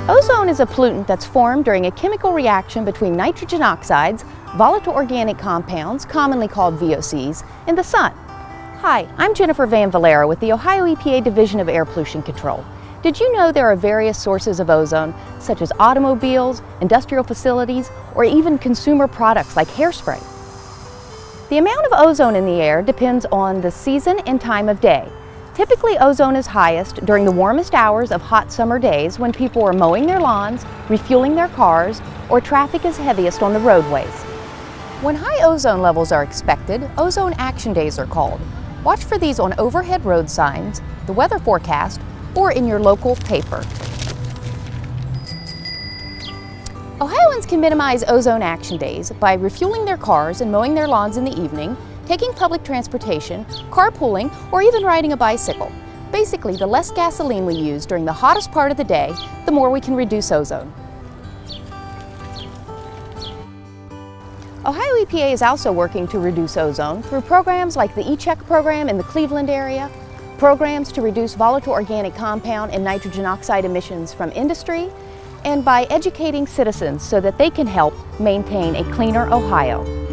Ozone is a pollutant that's formed during a chemical reaction between nitrogen oxides, volatile organic compounds, commonly called VOCs, and the sun. Hi, I'm Jennifer Van Vlerah with the Ohio EPA Division of Air Pollution Control. Did you know there are various sources of ozone, such as automobiles, industrial facilities, or even consumer products like hairspray? The amount of ozone in the air depends on the season and time of day. Typically, ozone is highest during the warmest hours of hot summer days when people are mowing their lawns, refueling their cars, or traffic is heaviest on the roadways. When high ozone levels are expected, ozone action days are called. Watch for these on overhead road signs, the weather forecast, or in your local paper. Ohioans can minimize ozone action days by refueling their cars and mowing their lawns in the evening, taking public transportation, carpooling, or even riding a bicycle. Basically, the less gasoline we use during the hottest part of the day, the more we can reduce ozone. Ohio EPA is also working to reduce ozone through programs like the E-Check program in the Cleveland area, programs to reduce volatile organic compound and nitrogen oxide emissions from industry, and by educating citizens so that they can help maintain a cleaner Ohio.